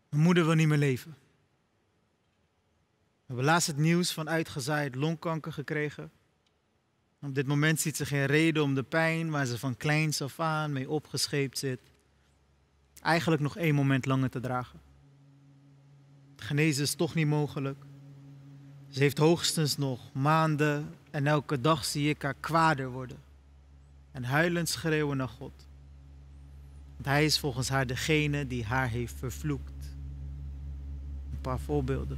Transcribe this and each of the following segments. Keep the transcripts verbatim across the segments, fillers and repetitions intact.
Mijn moeder wil niet meer leven. We hebben laatst het nieuws van uitgezaaid longkanker gekregen. Op dit moment ziet ze geen reden om de pijn waar ze van kleins af aan mee opgescheept zit, eigenlijk nog één moment langer te dragen. Genezen is toch niet mogelijk. Ze heeft hoogstens nog maanden en elke dag zie ik haar kwader worden. En huilend schreeuwen naar God. Want hij is volgens haar degene die haar heeft vervloekt. Een paar voorbeelden.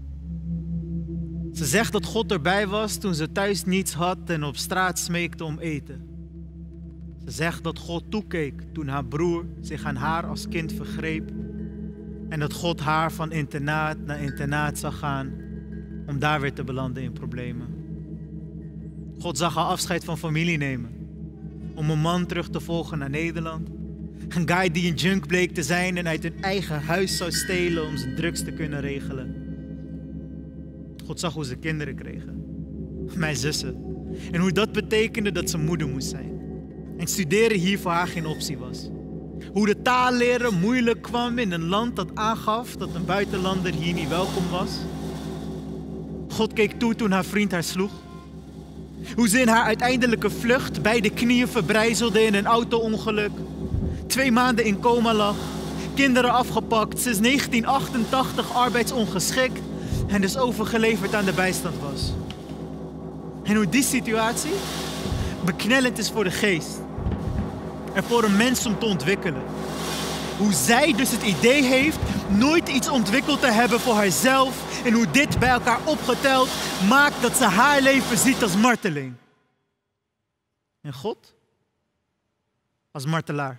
Ze zegt dat God erbij was toen ze thuis niets had en op straat smeekte om eten. Ze zegt dat God toekeek toen haar broer zich aan haar als kind vergreep. En dat God haar van internaat naar internaat zag gaan om daar weer te belanden in problemen. God zag haar afscheid van familie nemen om een man terug te volgen naar Nederland. Een guy die een junk bleek te zijn en uit hun eigen huis zou stelen om zijn drugs te kunnen regelen. God zag hoe ze kinderen kregen. Mijn zussen. En hoe dat betekende dat ze moeder moest zijn. En studeren hier voor haar geen optie was. Hoe de taal leren moeilijk kwam in een land dat aangaf dat een buitenlander hier niet welkom was. God keek toe toen haar vriend haar sloeg. Hoe ze in haar uiteindelijke vlucht beide knieën verbrijzelde in een auto-ongeluk. Twee maanden in coma lag. Kinderen afgepakt. Sinds negentien achtentachtig arbeidsongeschikt. En dus overgeleverd aan de bijstand was. En hoe die situatie beknellend is voor de geest. En voor een mens om te ontwikkelen. Hoe zij dus het idee heeft nooit iets ontwikkeld te hebben voor haarzelf. En hoe dit bij elkaar opgeteld maakt dat ze haar leven ziet als marteling. En God als martelaar.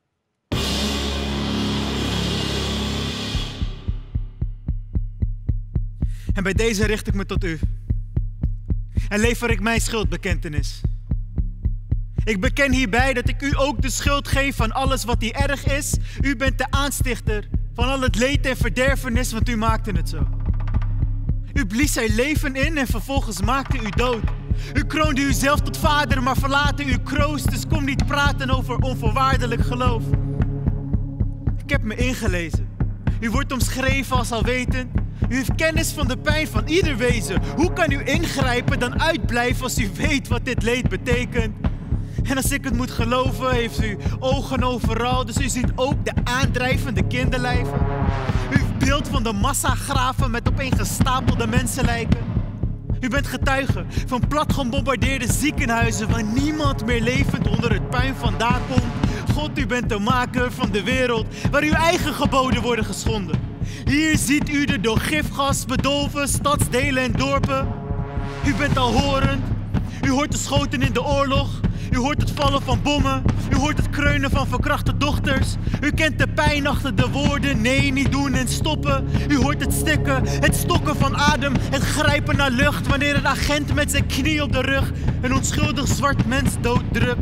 En bij deze richt ik me tot u. En lever ik mijn schuldbekentenis. Ik beken hierbij dat ik u ook de schuld geef van alles wat hier erg is. U bent de aanstichter van al het leed en verderfenis, want u maakte het zo. U blies er leven in en vervolgens maakte u dood. U kroonde uzelf tot vader, maar verlaten uw kroost. Dus kom niet praten over onvoorwaardelijk geloof. Ik heb me ingelezen. U wordt omschreven als alwetend. U heeft kennis van de pijn van ieder wezen. Hoe kan u ingrijpen dan uitblijven als u weet wat dit leed betekent? En als ik het moet geloven, heeft u ogen overal. Dus u ziet ook de aandrijvende kinderlijven. U heeft beeld van de massagraven met opeengestapelde mensenlijken. U bent getuige van plat gebombardeerde ziekenhuizen waar niemand meer levend onder het puin vandaan komt. God, u bent de maker van de wereld waar uw eigen geboden worden geschonden. Hier ziet u de door gifgas bedolven stadsdelen en dorpen. U bent al horend. U hoort de schoten in de oorlog. U hoort het vallen van bommen. U hoort het kreunen van verkrachte dochters. U kent de pijn achter de woorden nee, niet doen en stoppen. U hoort het stikken, het stokken van adem, het grijpen naar lucht wanneer een agent met zijn knie op de rug een onschuldig zwart mens dooddrukt.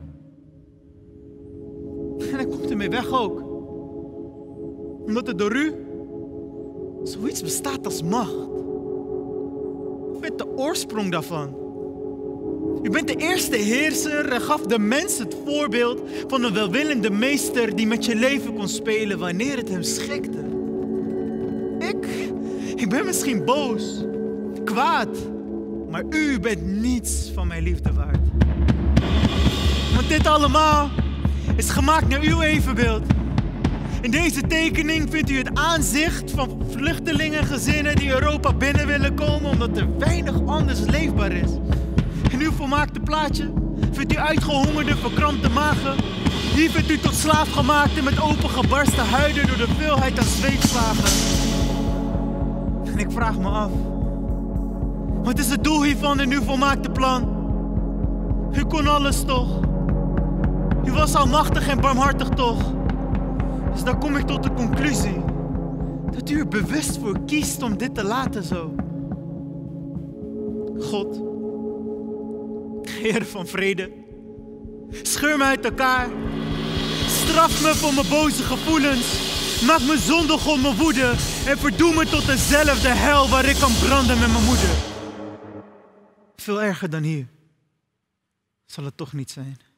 En hij komt ermee weg ook. Omdat er door u zoiets bestaat als macht. U bent de oorsprong daarvan. U bent de eerste heerser en gaf de mens het voorbeeld van een welwillende meester die met je leven kon spelen wanneer het hem schikte. Ik, ik ben misschien boos, kwaad, maar u bent niets van mijn liefde waard. Want dit allemaal is gemaakt naar uw evenbeeld. In deze tekening vindt u het aanzicht van vluchtelingengezinnen die Europa binnen willen komen omdat er weinig anders leefbaar is. In uw volmaakte plaatje vindt u uitgehongerde, verkrampte magen. Hier vindt u tot slaafgemaakte met opengebarsten huiden door de veelheid aan zweetslagen. En ik vraag me af, wat is het doel hiervan in uw volmaakte plan? U kon alles toch? U was almachtig en barmhartig toch? Dus dan kom ik tot de conclusie dat u er bewust voor kiest om dit te laten zo. God, Heer van vrede, scheur me uit elkaar. Straf me voor mijn boze gevoelens. Maak me zondig om mijn woede. En verdoe me tot dezelfde hel waar ik kan branden met mijn moeder. Veel erger dan hier zal het toch niet zijn.